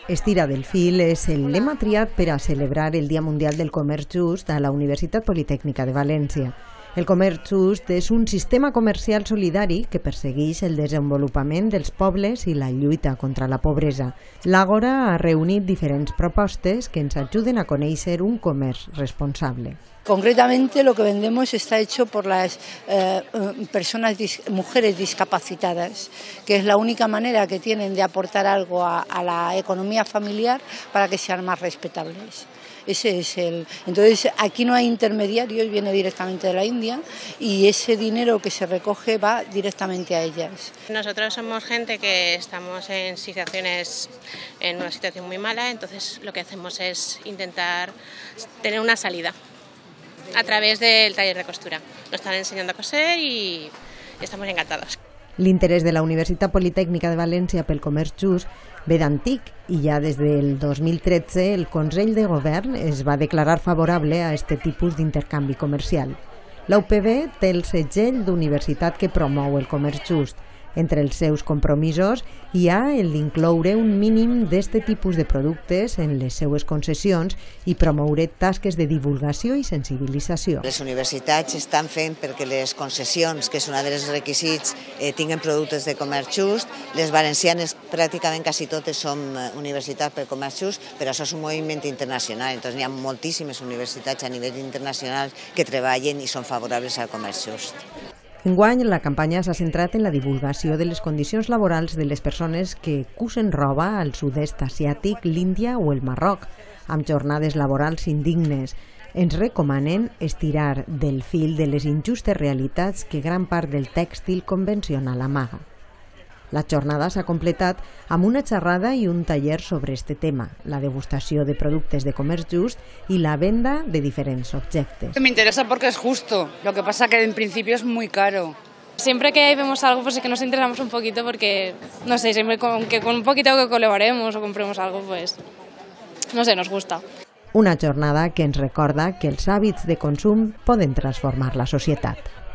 Estira del fil és el lema triat per a celebrar el Dia Mundial del Comerç Just a la Universitat Politècnica de València. El comerç just és un sistema comercial solidari que persegueix el desenvolupament dels pobles i la lluita contra la pobresa. L'Àgora ha reunit diferents propostes que ens ajuden a conèixer un comerç responsable. Concretamente lo que vendemos está hecho por las mujeres discapacitadas, que es la única manera que tienen de aportar algo a la economía familiar para que sean más respetables. Entonces aquí no hay intermediarios, viene directamente de la India y ese dinero que se recoge va directamente a ellas. Nosotros somos gente que estamos en una situación muy mala, entonces lo que hacemos es intentar tener una salida a través del taller de costura. Nos están enseñando a coser y estamos encantados. L'interès de la Universitat Politècnica de València pel comerç just ve d'antic i ja des del 2013 el Consell de Govern es va declarar favorable a aquest tipus d'intercanvi comercial. La UPV té el segell d'universitat que promou el comerç just. Entre els seus compromisos hi ha el d'incloure un mínim d'aquest tipus de productes en les seues concessions i promoure tasques de divulgació i sensibilització. Les universitats estan fent perquè les concessions, que és un dels requisits, tinguin productes de comerç just. Les valencianes pràcticament quasi totes som universitats per comerç just, però això és un moviment internacional, entonces hi ha moltíssimes universitats a nivell internacional que treballen i són favorables al comerç just. Enguany, la campanya s'ha centrat en la divulgació de les condicions laborals de les persones que cusen roba al sud-est asiàtic, l'Índia o el Marroc, amb jornades laborals indignes. Ens recomanen estirar del fil de les injustes realitats que gran part del tèxtil convencional amaga. La jornada s'ha completat amb una xerrada i un taller sobre este tema, la degustació de productes de comerç just y la venda de diferentes objetos. Me interesa porque es justo, lo que pasa que en principio es muy caro. Siempre que vemos algo, pues sí que nos interesamos un poquito porque, no sé, siempre con un poquito que colaboremos o compremos algo, pues, no sé, nos gusta. Una jornada que ens recorda que els hàbits de consum poden transformar la societat.